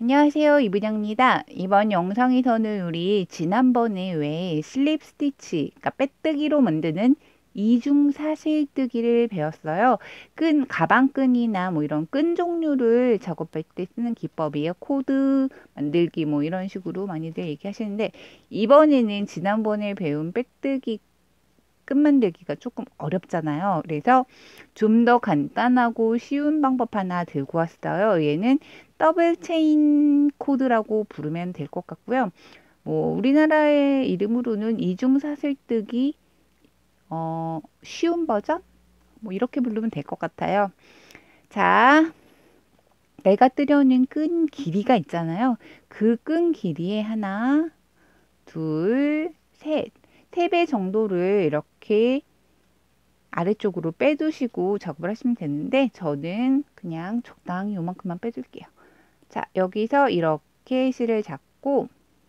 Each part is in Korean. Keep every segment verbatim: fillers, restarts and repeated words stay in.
안녕하세요, 이부장입니다. 이번 영상에서는 우리 지난번에 왜 슬립 스티치, 그러니까 빼뜨기로 만드는 이중 사슬뜨기를 배웠어요. 끈, 가방끈이나 뭐 이런 끈 종류를 작업할 때 쓰는 기법이에요. 코드 만들기 뭐 이런 식으로 많이들 얘기하시는데, 이번에는 지난번에 배운 빼뜨기 끈 만들기가 조금 어렵잖아요. 그래서 좀 더 간단하고 쉬운 방법 하나 들고 왔어요. 얘는 더블 체인 코드라고 부르면 될 것 같고요. 뭐 우리나라의 이름으로는 이중 사슬뜨기 어, 쉬운 버전? 뭐 이렇게 부르면 될 것 같아요. 자, 내가 뜨려는 끈 길이가 있잖아요. 그 끈 길이에 하나, 둘, 셋. 세 배 정도를 이렇게 아래쪽으로 빼두시고 작업을 하시면 되는데 저는 그냥 적당히 요만큼만 빼줄게요. 자, 여기서 이렇게 실을 잡고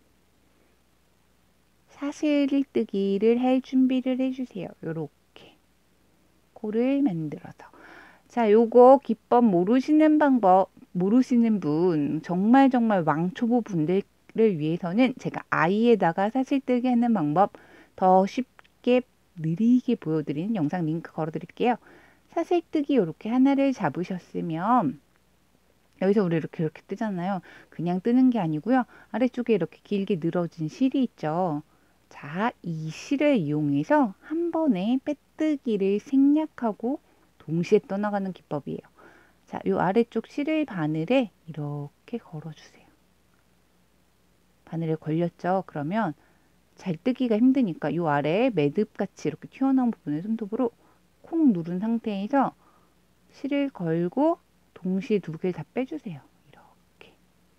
사슬뜨기를 할 준비를 해주세요. 요렇게 코를 만들어서. 자, 요거 기법 모르시는 방법 모르시는 분 정말 정말 왕초보 분들을 위해서는 제가 아이에다가 사슬뜨기 하는 방법 더 쉽게 느리게 보여드리는 영상 링크 걸어드릴게요. 사슬뜨기 이렇게 하나를 잡으셨으면 여기서 우리 이렇게 이렇게 뜨잖아요. 그냥 뜨는 게 아니고요. 아래쪽에 이렇게 길게 늘어진 실이 있죠. 자, 이 실을 이용해서 한 번에 빼뜨기를 생략하고 동시에 떠나가는 기법이에요. 자, 요 아래쪽 실을 바늘에 이렇게 걸어주세요. 바늘에 걸렸죠? 그러면 잘 뜨기가 힘드니까 요 아래에 매듭같이 이렇게 튀어나온 부분을 손톱으로 콩 누른 상태에서 실을 걸고 동시에 두 개를 다 빼주세요. 이렇게.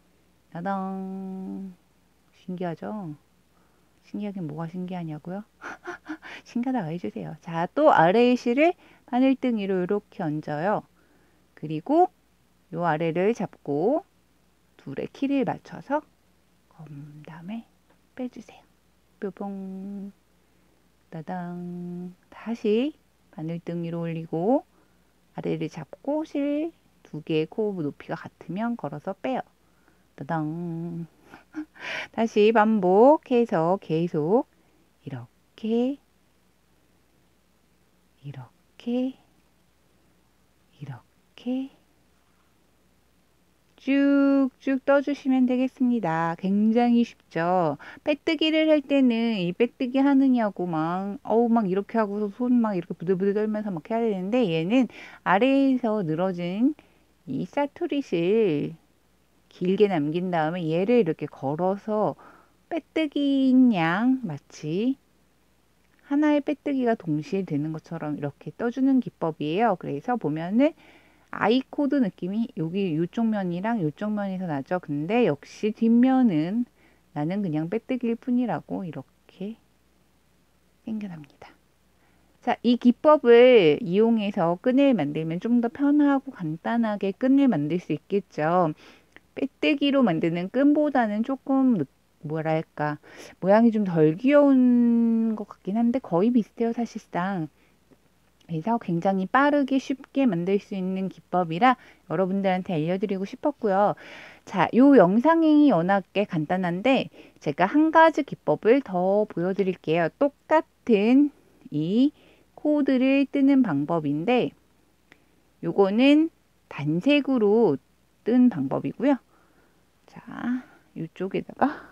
따당. 신기하죠? 신기하긴 뭐가 신기하냐고요? 신기하다고 해주세요. 자, 또 아래의 실을 바늘등 위로 이렇게 얹어요. 그리고 요 아래를 잡고 둘의 키를 맞춰서 그 다음에 빼주세요. 뾰봉. 따당. 다시 바늘등 위로 올리고 아래를 잡고 실 두 개의 코 높이가 같으면 걸어서 빼요. 따당. 다시 반복해서 계속 이렇게 이렇게 이렇게 쭉쭉 떠주시면 되겠습니다. 굉장히 쉽죠. 빼뜨기를 할 때는 이 빼뜨기 하느냐고 막 어우 막 이렇게 하고서 손 막 이렇게 부들부들 떨면서 막 해야 되는데 얘는 아래에서 늘어진 이 사투리실 길게 남긴 다음에 얘를 이렇게 걸어서 빼뜨기인 양 마치 하나의 빼뜨기가 동시에 되는 것처럼 이렇게 떠주는 기법이에요. 그래서 보면은 아이 코드 느낌이 여기 이쪽 면이랑 이쪽 면에서 나죠. 근데 역시 뒷면은 나는 그냥 빼뜨기일 뿐이라고 이렇게 생겨납니다. 자, 이 기법을 이용해서 끈을 만들면 좀 더 편하고 간단하게 끈을 만들 수 있겠죠. 빼뜨기로 만드는 끈보다는 조금 느- 뭐랄까 모양이 좀 덜 귀여운 것 같긴 한데 거의 비슷해요 사실상. 그래서 굉장히 빠르게 쉽게 만들 수 있는 기법이라 여러분들한테 알려드리고 싶었고요. 자, 요 영상이 워낙에 간단한데 제가 한 가지 기법을 더 보여드릴게요. 똑같은 이 코드를 뜨는 방법인데 요거는 단색으로 뜬 방법이고요. 자, 이쪽에다가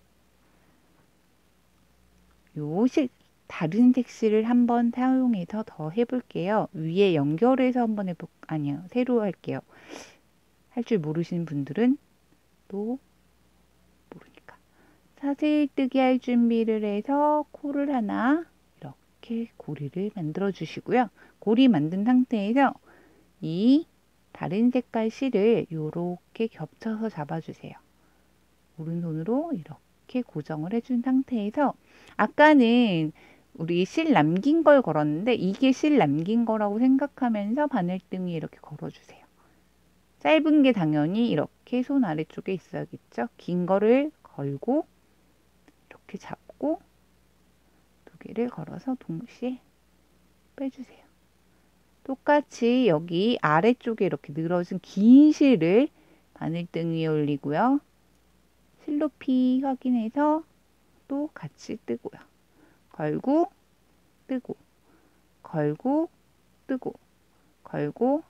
요 실, 다른 색실을 한번 사용해서 더 해볼게요. 위에 연결해서 한번 해볼, 아니요, 새로 할게요. 할 줄 모르시는 분들은 또 모르니까. 사슬뜨기 할 준비를 해서 코를 하나 이렇게 고리를 만들어 주시고요. 고리 만든 상태에서 이 다른 색깔 실을 이렇게 겹쳐서 잡아주세요. 오른손으로 이렇게 고정을 해준 상태에서 아까는 우리 실 남긴 걸 걸었는데 이게 실 남긴 거라고 생각하면서 바늘등 위에 이렇게 걸어주세요. 짧은 게 당연히 이렇게 손 아래쪽에 있어야겠죠. 긴 거를 걸고 이렇게 잡고 두 개를 걸어서 동시에 빼주세요. 똑같이 여기 아래쪽에 이렇게 늘어진 긴 실을 바늘등 위에 올리고요. 실로피 확인해서 또 같이 뜨고요. 걸고 뜨고 걸고 뜨고 걸고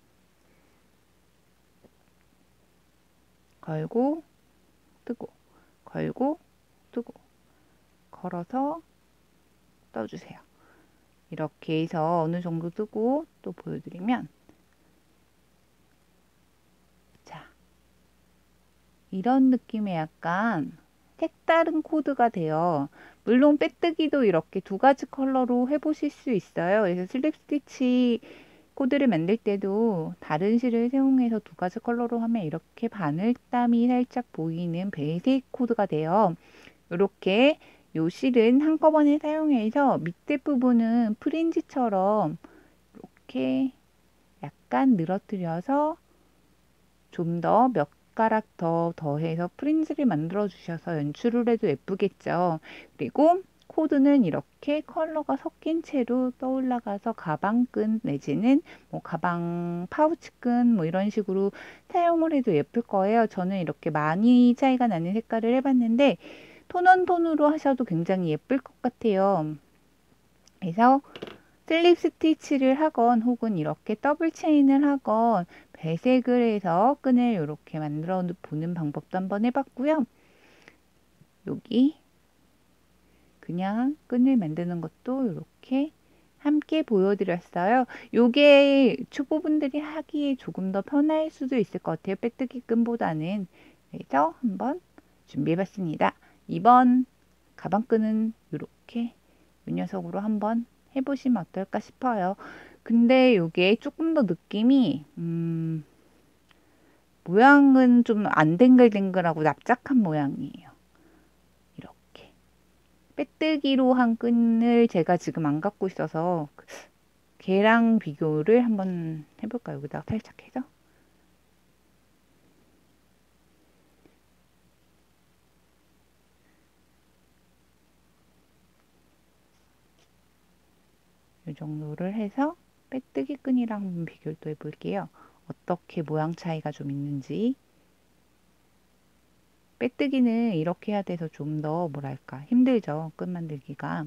걸고 뜨고 걸고 뜨고 걸어서 떠주세요. 이렇게 해서 어느 정도 뜨고 또 보여드리면, 자, 이런 느낌의 약간 색다른 코드가 돼요. 물론 빼뜨기도 이렇게 두 가지 컬러로 해보실 수 있어요. 그래서 슬립 스티치 코드를 만들 때도 다른 실을 사용해서 두 가지 컬러로 하면 이렇게 바늘땀이 살짝 보이는 배색 코드가 돼요. 이렇게 요 실은 한꺼번에 사용해서 밑에 부분은 프린지처럼 이렇게 약간 늘어뜨려서 좀 더 몇 가락 더 더해서 프린지를 만들어 주셔서 연출을 해도 예쁘겠죠. 그리고 코드는 이렇게 컬러가 섞인 채로 떠올라가서 가방끈 내지는 뭐 가방 파우치끈 뭐 이런 식으로 사용을 해도 예쁠 거예요. 저는 이렇게 많이 차이가 나는 색깔을 해봤는데 톤온톤으로 하셔도 굉장히 예쁠 것 같아요. 그래서 슬립 스티치를 하건 혹은 이렇게 더블 체인을 하건 배색을 해서 끈을 이렇게 만들어 보는 방법도 한번 해봤고요. 여기 그냥 끈을 만드는 것도 이렇게 함께 보여드렸어요. 요게 초보분들이 하기에 조금 더 편할 수도 있을 것 같아요. 빼뜨기 끈보다는. 그래서 한번 준비해봤습니다. 이번 가방끈은 이렇게 이 녀석으로 한번 해보시면 어떨까 싶어요. 근데 이게 조금 더 느낌이 음, 모양은 좀 안 댕글댕글하고 납작한 모양이에요. 이렇게 빼뜨기로 한 끈을 제가 지금 안 갖고 있어서 걔랑 비교를 한번 해볼까요? 여기다가 살짝 해서 이 정도를 해서 빼뜨기 끈이랑 한번 비교를 또 해볼게요. 어떻게 모양 차이가 좀 있는지. 빼뜨기는 이렇게 해야 돼서 좀 더 뭐랄까 힘들죠. 끈 만들기가.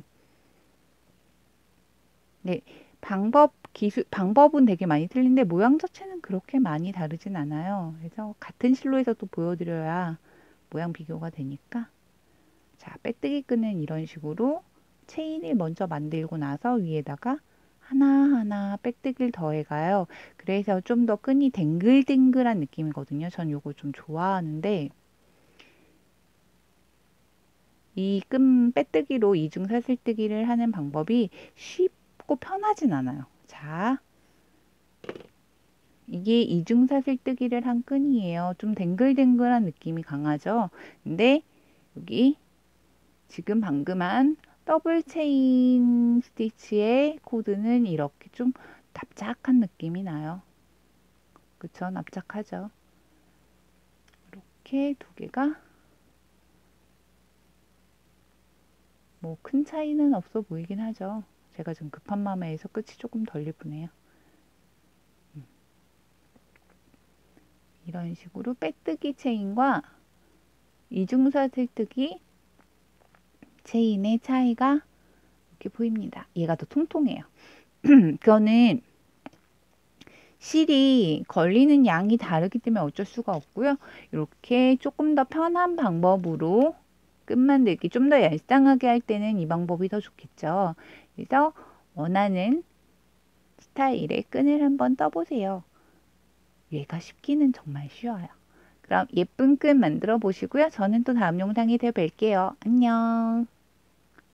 네, 방법 기술 방법은 되게 많이 틀린데 모양 자체는 그렇게 많이 다르진 않아요. 그래서 같은 실로에서도 보여드려야 모양 비교가 되니까. 자, 빼뜨기 끈은 이런 식으로 체인을 먼저 만들고 나서 위에다가 하나하나 빼뜨기를 더해가요. 그래서 좀 더 끈이 댕글댕글한 느낌이거든요. 전 요거 좀 좋아하는데 이 끈 빼뜨기로 이중 사슬뜨기를 하는 방법이 쉽고 편하진 않아요. 자, 이게 이중 사슬뜨기를 한 끈이에요. 좀 댕글댕글한 느낌이 강하죠. 근데 여기 지금 방금 한 더블 체인 스티치의 코드는 이렇게 좀 납작한 느낌이 나요. 그쵸? 납작하죠. 이렇게 두 개가 뭐 큰 차이는 없어 보이긴 하죠. 제가 좀 급한 마음에 해서 끝이 조금 덜 예쁘네요. 음. 이런 식으로 빼뜨기 체인과 이중사슬뜨기 체인의 차이가 이렇게 보입니다. 얘가 더 통통해요. 그거는 실이 걸리는 양이 다르기 때문에 어쩔 수가 없고요. 이렇게 조금 더 편한 방법으로 끈 만들기 좀 더 얄쌍하게 할 때는 이 방법이 더 좋겠죠. 그래서 원하는 스타일의 끈을 한번 떠보세요. 얘가 쉽기는 정말 쉬워요. 그럼 예쁜 끈 만들어 보시고요. 저는 또 다음 영상에 더 뵐게요. 안녕.